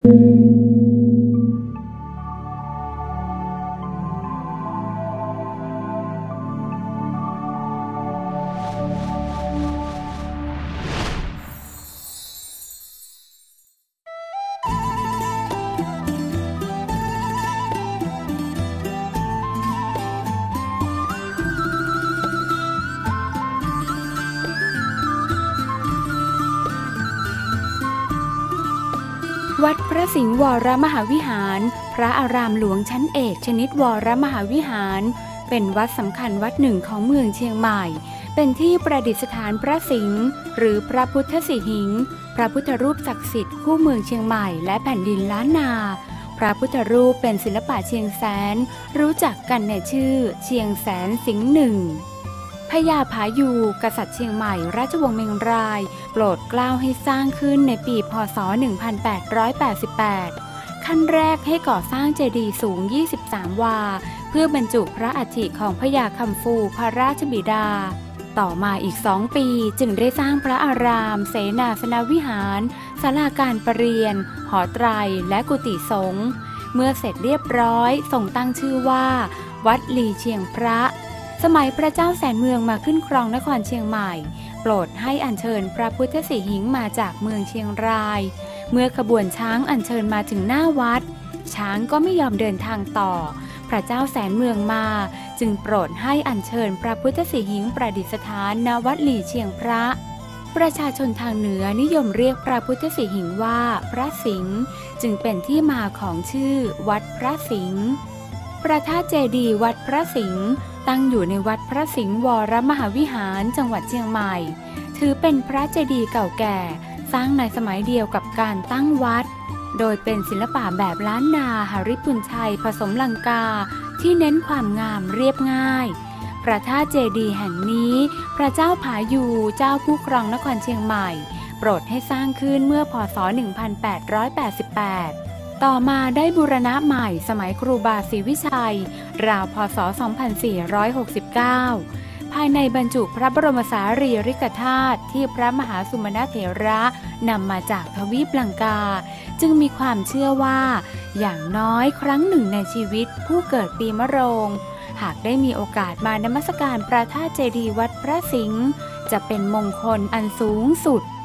วัดพระสิงห์วรมหาวิหารพระอารามหลวงชั้นเอกชนิดวรมหาวิหารเป็นวัดสำคัญวัดหนึ่งของเมืองเชียงใหม่เป็นที่ประดิษฐานพระสิงห์หรือพระพุทธสิหิงค์พระพุทธรูปศักดิ์สิทธิ์คู่เมืองเชียงใหม่และแผ่นดินล้านนาพระพุทธรูปเป็นศิลปะเชียงแสนรู้จักกันในชื่อเชียงแสนสิงห์หนึ่งพญาผายูกษัตริย์เชียงใหม่ราชวงศ์เมงรายโปรดเกล้าให้สร้างขึ้นในปีพ.ศ. 1888ขั้นแรกให้ก่อสร้างเจดีย์สูง23 วาเพื่อบรรจุพระอัฐิของพญาคำฟูพระราชบิดาต่อมาอีก2 ปีจึงได้สร้างพระอารามเสนาสนวิหารศาลาการประเรียนหอไตรและกุฏิสงฆ์เมื่อเสร็จเรียบร้อยทรงตั้งชื่อว่าวัดลีเชียงพระสมัยพระเจ้าแสนเมืองมาขึ้นครองนครเชียงใหม่โปรดให้อัญเชิญพระพุทธสิหิงค์มาจากเมืองเชียงรายเมื่อขบวนช้างอัญเชิญมาถึงหน้าวัดช้างก็ไม่ยอมเดินทางต่อพระเจ้าแสนเมืองมาจึงโปรดให้อัญเชิญพระพุทธสิหิงค์ประดิษฐานณวัดหลี่เชียงพระประชาชนทางเหนือนิยมเรียกพระพุทธสิหิงค์ว่าพระสิงห์จึงเป็นที่มาของชื่อวัดพระสิงห์พระธาตุเจดีย์วัดพระสิงห์ตั้งอยู่ในวัดพระสิงห์วรมหาวิหารจังหวัดเชียงใหม่ถือเป็นพระเจดีย์เก่าแก่สร้างในสมัยเดียวกับการตั้งวัดโดยเป็นศิลปะแบบล้านนาหฤปุญชัยผสมลังกาที่เน้นความงามเรียบง่ายพระธาตุเจดีย์แห่งนี้พระเจ้าผายูเจ้าผู้ครองนครเชียงใหม่โปรดให้สร้างขึ้นเมื่อพ.ศ. 1888ต่อมาได้บูรณะใหม่สมัยครูบาศรีวิชัยราวพ.ศ. 2469ภายในบรรจุพระบรมสารีริกธาตุที่พระมหาสุมาณเถระนำมาจากทวีปลังกาจึงมีความเชื่อว่าอย่างน้อยครั้งหนึ่งในชีวิตผู้เกิดปีมะโรงหากได้มีโอกาสมานมัสการพระธาตุเจดีย์วัดพระสิงห์จะเป็นมงคลอันสูงสุด